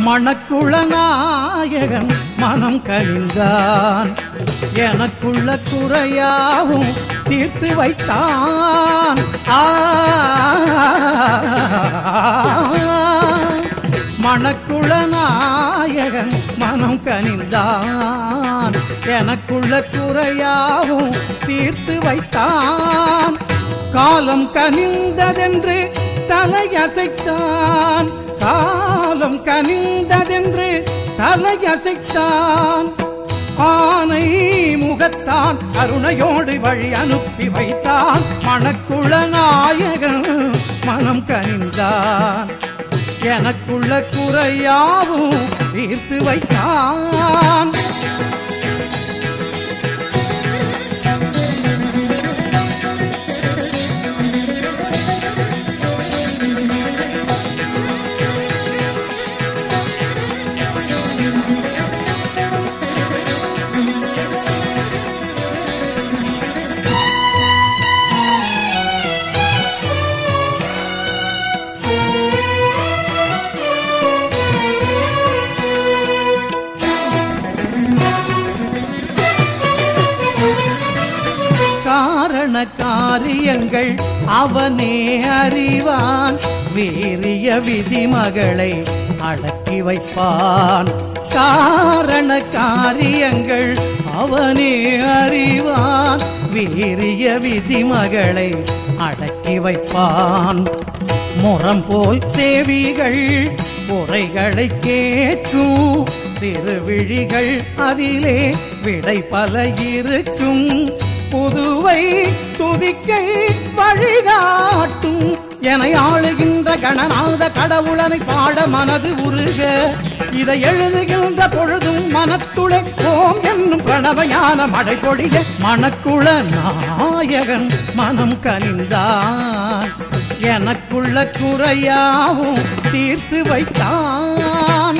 மணக்குள நாயகன் மனம் கனிந்தான், எனக்குள்ள குறையாவும் தீர்த்து வைத்தான். மணக்குள நாயகன் மனம் கனிந்தான், எனக்குள்ள குறையாவும் தீர்த்து வைத்தான். காலம் கனிந்ததென்று தலையசைத்தான், காலம் கனிந்ததென்று தலையசைத்தான். ஆனை முகத்தான் கருணையோடு வழி அனுப்பி வைத்தான். மணக்குள நாயகன் மனம் கனிந்தான், எனக்குள்ள குறையாவும் தீர்த்து வைத்தான். காரண காரியங்கள் அவனே அறிவான், வீரிய விதிமகளை அடக்கி வைப்பான். காரண காரியங்கள் அவனே அறிவான், வீரிய விதிமகளை அடக்கி வைப்பான். முறம் போல் சேவிகள் உரைகளை கேட்கும், சிறு விழிகள் அதிலே விடை பல இருக்கும். புதுவை துதிக்கை வழிகாட்டும், என ஆளுகின்ற கணநாத கடவுளனை பாட மனது உருக. இதை எழுதுகின்ற பொழுதும் மனத்துளை ஓம் என்னும் பிரணவயான மழை பொழிய. மணக்குள நாயகன் மனம் கனிந்தான், எனக்குள்ள குறையாவும் தீர்த்து வைத்தான்.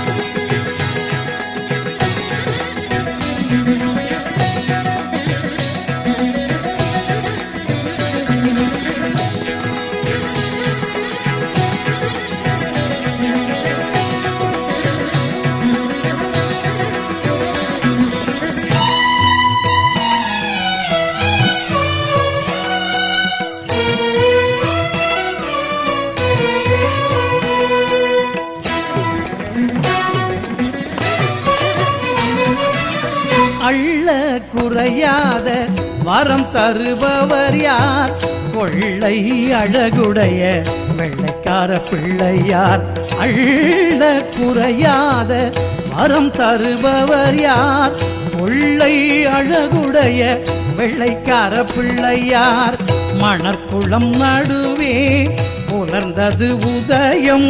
அள்ள குறையாத வரம் தருபவர் யார்? கொள்ளை அழகுடைய வெள்ளைக்கார பிள்ளையார். அள்ள குறையாத வரம் தருபவர் யார்? கொள்ளை அழகுடைய வெள்ளைக்கார பிள்ளையார். மணற்குளம் நடுவே புலர்ந்தது உதயம்,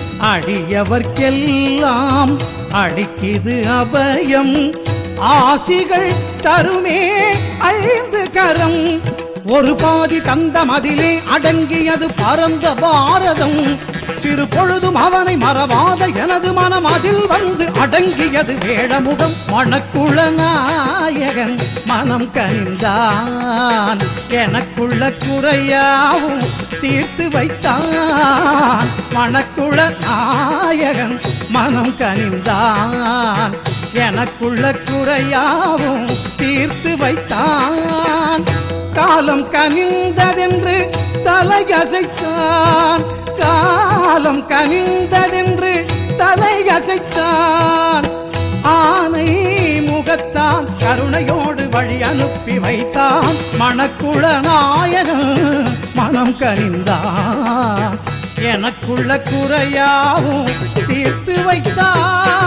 அடியவர்க்கெல்லாம் அடிக்கிது அபயம். ஆசிகள் தருமே 5 கரம், ஒரு பாதி தந்த மதிலே அடங்கியது பரந்த பாரதம். சிறு பொழுதும் அவனை மறவாத எனது மனம் அதில் வந்து அடங்கியது வேடமுகம். மணக்குள நாயகன் மனம் கனிந்தான், எனக்குள்ள குறையாவும் தீர்த்து வைத்தான். மணக்குள நாயகன் மனம் கனிந்தான், எனக்குள்ள குறையாவும் தீர்த்து வைத்தான். காலம் கனிந்ததென்று தலையசைத்தான், காலம் கனிந்ததென்று தலையசைத்தான். ஆனை முகத்தான் கருணையோடு வழி அனுப்பி வைத்தான். மணக்குள நாயகன் மனம் கனிந்தான், எனக்குள்ள குறையாவும் தீர்த்து வைத்தான்.